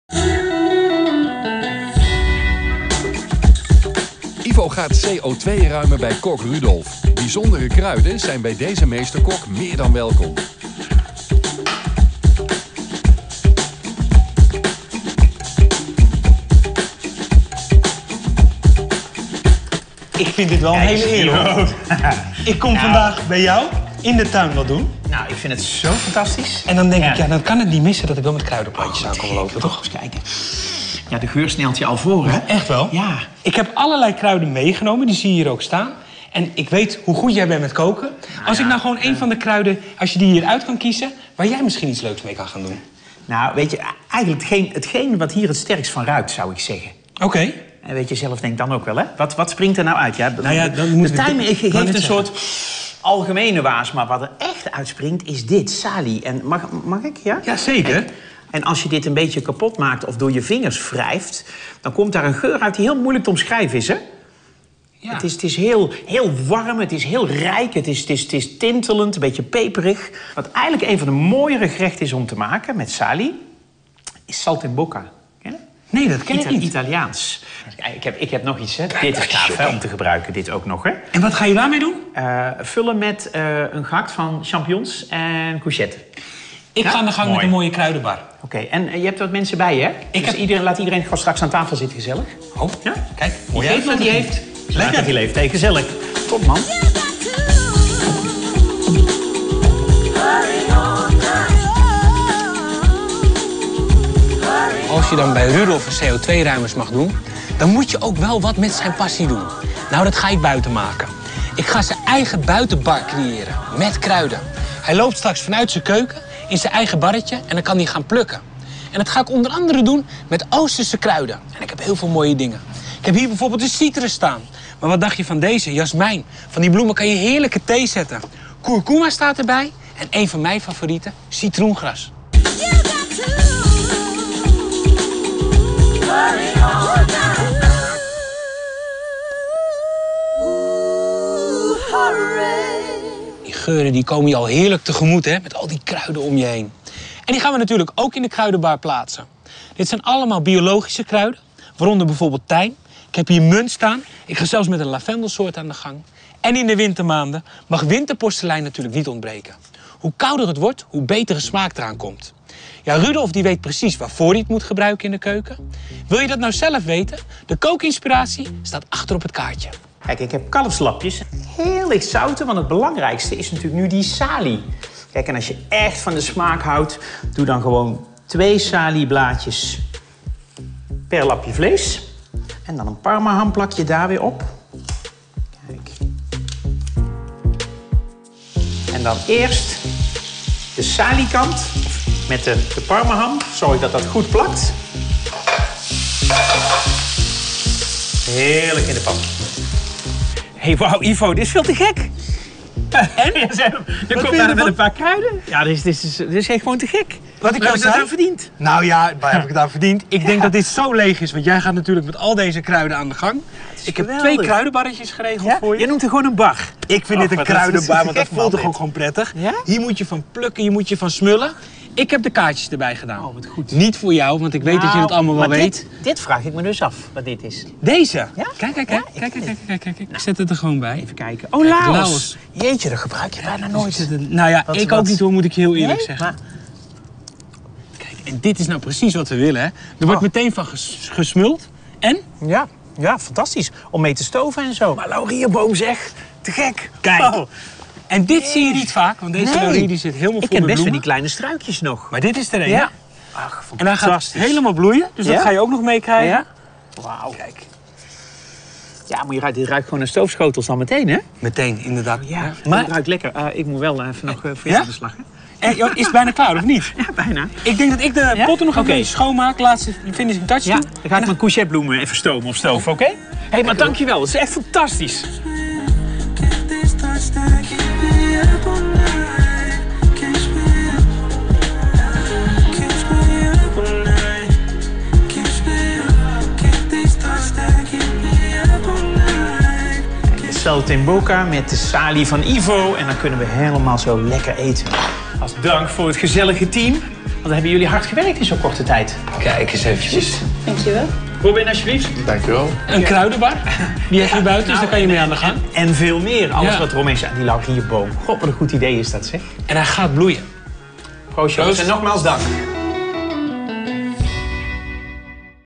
Ivo gaat CO2 ruimen bij kok Rudolf. Bijzondere kruiden zijn bij deze meesterkok meer dan welkom. Ik vind dit wel een hele eer, hoor. Ik kom vandaag bij jou in de tuin wat doen. Nou, ik vind het zo fantastisch. En dan denk ik, ja, dan kan het niet missen dat ik wel met kruidenplantjes aan kom lopen, toch? Eens kijken. Ja, de geur snelt je al voor, hè? Echt wel? Ja. Ik heb allerlei kruiden meegenomen, die zie je hier ook staan. En ik weet hoe goed jij bent met koken. Als ik nou gewoon een van de kruiden, als je die hier uit kan kiezen, waar jij misschien iets leuks mee kan gaan doen. Nou, weet je, eigenlijk hetgeen wat hier het sterkst van ruikt, zou ik zeggen. Oké. En weet je zelf denk dan ook wel, hè? Wat springt er nou uit? Ja, Nou ja, dan moet de tuin geeft een zeggen. soort algemene waas, maar wat er echt uitspringt is dit, salie. En mag ik, ja? Ja, zeker. Kijk, en als je dit een beetje kapot maakt of door je vingers wrijft, dan komt daar een geur uit die heel moeilijk te omschrijven is, hè? Ja. Het is heel warm, het is heel rijk, het is tintelend, een beetje peperig. Wat eigenlijk een van de mooiere gerechten is om te maken met salie, is saltimbocca. Ken je? Nee, dat ken ik niet. Italiaans. Ik heb nog iets, hè. Dit is gaaf, hè, om te gebruiken, dit ook nog, hè. En wat ga je daarmee doen? Vullen met een gehakt van champignons en courgette. Ik ga aan de gang met een mooie kruidenbar. Oké, en je hebt wat mensen bij je, hè? Laat iedereen gewoon straks aan tafel zitten, gezellig. Oh, Ja? kijk. Wie geeft wat hij heeft. Lekker. Die leeft. Hey, gezellig. Top, man. Als je dan bij Rudolf een CO2-ruimers mag doen, dan moet je ook wel wat met zijn passie doen. Nou, dat ga ik buiten maken. Ik ga zijn eigen buitenbar creëren, met kruiden. Hij loopt straks vanuit zijn keuken in zijn eigen barretje en dan kan hij gaan plukken. En dat ga ik onder andere doen met Oosterse kruiden. En ik heb heel veel mooie dingen. Ik heb hier bijvoorbeeld een citrus staan. Maar wat dacht je van deze? Jasmijn. Van die bloemen kan je heerlijke thee zetten. Kurkuma staat erbij. En een van mijn favorieten, citroengras. Die geuren die komen je al heerlijk tegemoet, hè? Met al die kruiden om je heen. En die gaan we natuurlijk ook in de kruidenbar plaatsen. Dit zijn allemaal biologische kruiden, waaronder bijvoorbeeld tijm. Ik heb hier munt staan. Ik ga zelfs met een lavendelsoort aan de gang. En in de wintermaanden mag winterporselein natuurlijk niet ontbreken. Hoe kouder het wordt, hoe betere smaak eraan komt. Ja, Rudolf die weet precies waarvoor hij het moet gebruiken in de keuken. Wil je dat nou zelf weten? De kookinspiratie staat achter op het kaartje. Kijk, ik heb kalfslapjes. Heel licht zouten, want het belangrijkste is natuurlijk nu die salie. Kijk, en als je echt van de smaak houdt, doe dan gewoon 2 salieblaadjes per lapje vlees. En dan een parmaham plak je daar weer op. Kijk. En dan eerst de saliekant met de parmaham. Zorg dat dat goed plakt. Heerlijk in de pan. Hé, wauw, Ivo, dit is veel te gek. En? Er komt daar met een paar kruiden. Ja, dit is echt gewoon te gek. Wat ik heb al je dat zei? aan verdiend? Nou ja, waar heb ik het aan verdiend? Ik denk dat dit zo leeg is, want jij gaat natuurlijk met al deze kruiden aan de gang. Ik heb geweldig. 2 kruidenbarretjes geregeld voor je. Jij noemt er gewoon een bar. Ik vind dit een wat kruidenbar, is want dat gek, voelt man, toch ook gewoon prettig. Ja? Hier moet je van plukken, hier moet je van smullen. Ik heb de kaartjes erbij gedaan. Oh, wat goed. Niet voor jou, want ik weet dat je het allemaal wel maar weet. Dit vraag ik me dus af, wat dit is. Deze? Ja? Kijk. Ik zet het er gewoon bij. Even kijken. Oh, Laos. Laos. Jeetje, dat gebruik je bijna nooit. Nou ja, Wat- ik wat- ook niet hoor, moet ik je heel eerlijk Nee? zeggen. Maar, Kijk, en dit is nou precies wat we willen, hè. Er wordt meteen van gesmuld. En? ja, fantastisch. Om mee te stoven en zo. Maar laurierboom zeg, te gek. Kijk. Oh. En dit zie je niet vaak, want deze laurier die zit helemaal Ik vol ken met best wel bloemen. die kleine struikjes nog. Maar dit is er een. Ja. Ja. Ach, En hij gaat fantastisch. helemaal bloeien, dus Ja? dat ga je ook nog meekrijgen. Ja? Wauw. Kijk. Ja, maar dit ruikt gewoon naar stoofschotels dan meteen, hè? Meteen, inderdaad. Ja, Maar het ruikt lekker. Ik moet wel even nog voor Ja? je aan de slag, hè? is het bijna klaar, of niet? Ja, bijna. Ik denk dat ik de Ja? potten nog Oké. even schoonmaak. Laatste finishing touch Ja, doen. dan ga ik mijn courgettebloemen even stomen op stoof, oké? Hé, maar dankjewel. Dat is echt fantastisch. Saltimbocca met de salie van Ivo. En dan kunnen we helemaal zo lekker eten. Als dank voor het gezellige team. dan hebben jullie hard gewerkt in zo'n korte tijd. Kijk eens eventjes. Dankjewel. Robin, alsjeblieft. Dankjewel. Een kruidenbar. Die heb je buiten, dus daar kan je mee aan de gang. En veel meer. Alles Ja. wat Romein zei, die laurierboom. God, wat een goed idee is dat, zeg. En hij gaat bloeien. Proost, jongens. Proost. En nogmaals dank.